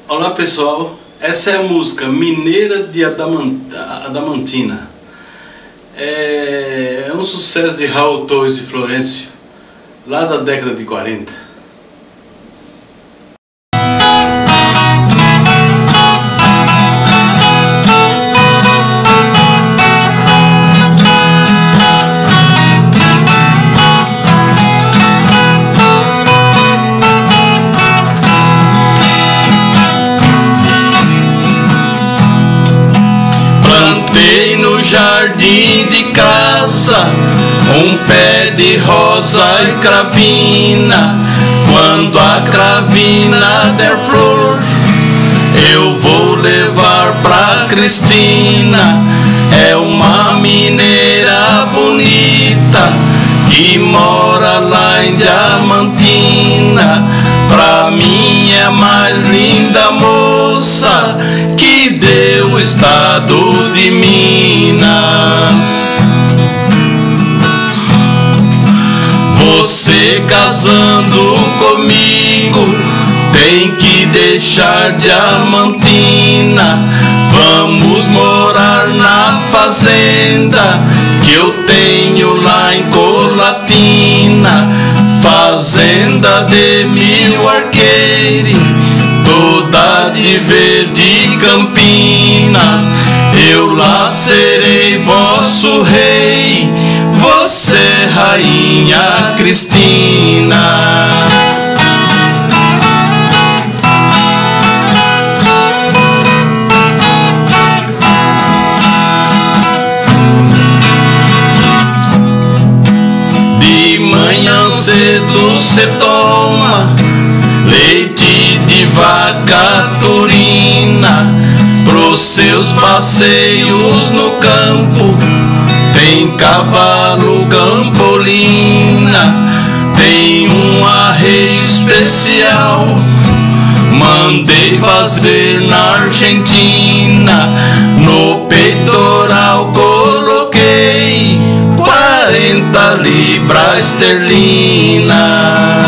Olá pessoal, essa é a música Mineira de Adamantina. É um sucesso de Raul Torres de Florencio, lá da década de 40. Plantei no jardim de casa um pé de rosa e cravina. Quando a cravina der flor, eu vou levar pra Cristina. É uma mineira bonita que mora lá em Diamantina. Pra mim é a mais linda moça que deu o estado de Minas. Você casando comigo tem que deixar Diamantina. Vamos morar na fazenda que eu tenho lá em Colatina. Fazenda de 1000 arqueires, toda de verde Campinas. Eu lá serei vosso rei, você rainha Cristina. De manhã cedo cê toma leite de vaca turina. Pros seus passeios no campo tem cavalo Gampolina. Tem um arreio especial, mandei fazer na Argentina. No peitoral coloquei 40 libras esterlina.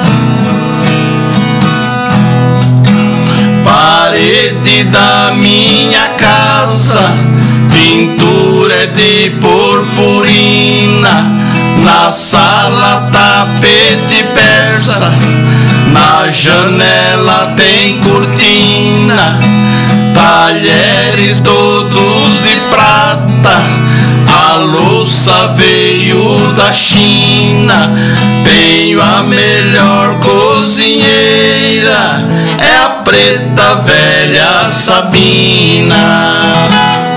Parede da minha casa, pintura é de purpurina. Na sala tapete persa, na janela tem cortina. Talheres todos de prata, a louça veio da China. Tenho a melhor cozinheira, é a preta velha Sabina.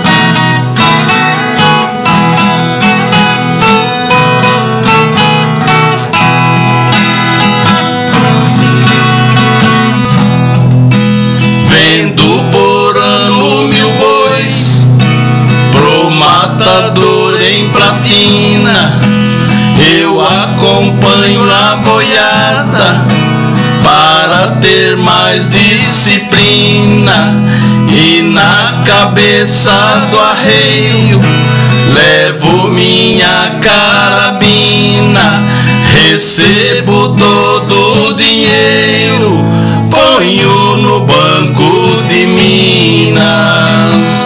Vendo por ano 1000 bois pro matador em Platina. Eu acompanho na boiada para ter mais disciplina. E na cabeça do arreio levo minha carabina. Recebo todo o dinheiro, ponho no Banco de Minas.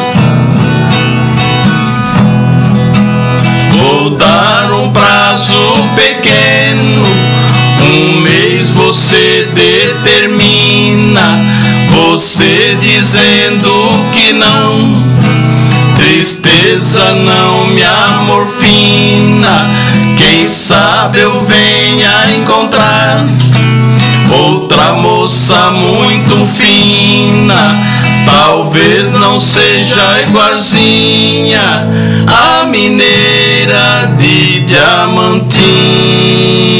Vou dar um prazo pequeno, 1 mês você determina. Você dizendo que não, tristeza não me amorfina. Quem sabe eu venha encontrar outra moça muito fina. Talvez não seja igualzinha a mineira de Diamantina.